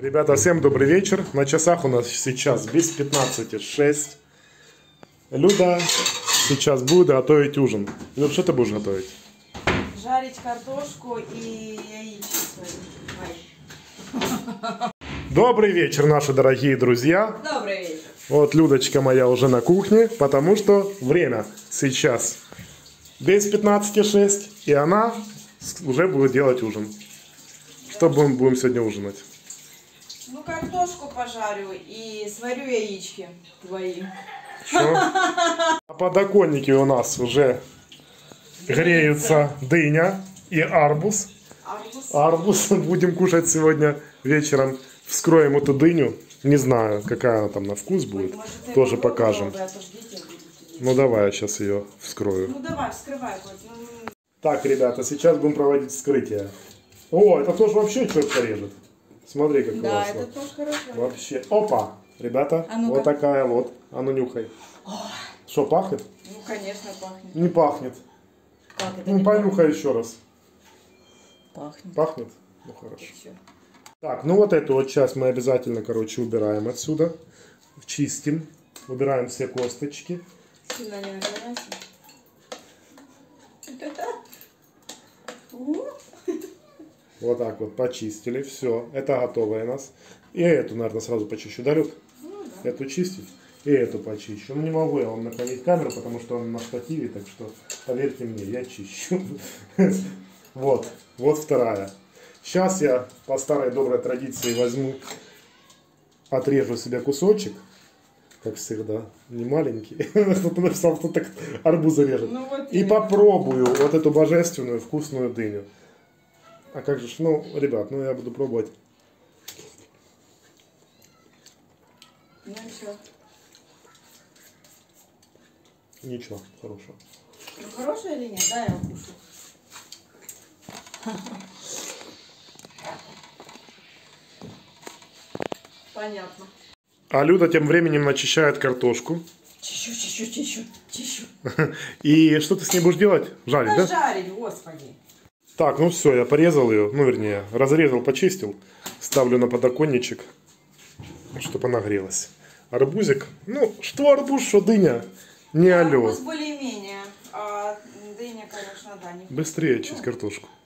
Ребята, всем добрый вечер. На часах у нас сейчас без 15:06. Люда сейчас будет готовить ужин. Люд, что ты будешь готовить? Жарить картошку и яичницу. Добрый вечер, наши дорогие друзья. Добрый вечер. Вот Людочка моя уже на кухне, потому что время сейчас без 15:06, и она уже будет делать ужин. Что будем сегодня ужинать? Ну, картошку пожарю и сварю яички твои. Что? На подоконнике у нас уже греются дыня и арбуз. Арбуз будем кушать сегодня вечером. Вскроем эту дыню. Не знаю, какая она там на вкус будет. Может, тоже покажем. Ну давай я сейчас ее вскрою. Ну давай, вскрывай. Так, ребята, сейчас будем проводить вскрытие. О, это тоже вообще четко режет. Смотри, как да, классно. Это тоже хорошо. Вообще. Опа! Ребята, вот такая вот. А ну нюхай. Что, пахнет? Ну, конечно, пахнет. Не пахнет. Как это? Ну, понюхай еще раз. Пахнет. Пахнет? Ну, хорошо. Так, ну вот эту вот часть мы обязательно, короче, убираем отсюда. Чистим. Убираем все косточки. Сильно не нагревайся. Вот так вот почистили. Все, это готовое у нас. И эту, наверное, сразу почищу. Да, Люд? Ну, да. Эту чистить. И эту почищу. Ну, не могу я вам наклонить камеру, потому что он на штативе, так что поверьте мне, я чищу. Вот, вот вторая. Сейчас я по старой доброй традиции возьму, отрежу себе кусочек, как всегда, не маленький. Кто-то написал, кто так арбузы режет. Ну, вот и попробую вот эту божественную вкусную дыню. А как же, ну, ребят, ну я буду пробовать. Ну все. Ничего, хорошего. Ну хорошая или нет? Да, я укушу. Понятно. А Люда тем временем начищает картошку. Чищу. И что ты с ней будешь делать? Жарить, да? Жарить, господи. Так, ну все, я порезал ее, ну вернее, разрезал, почистил. Ставлю на подоконничек, чтобы она грелась. Арбузик, ну что арбуз, что дыня, не алё. Арбуз более-менее, а дыня, конечно, да. Не... Быстрее чисть картошку.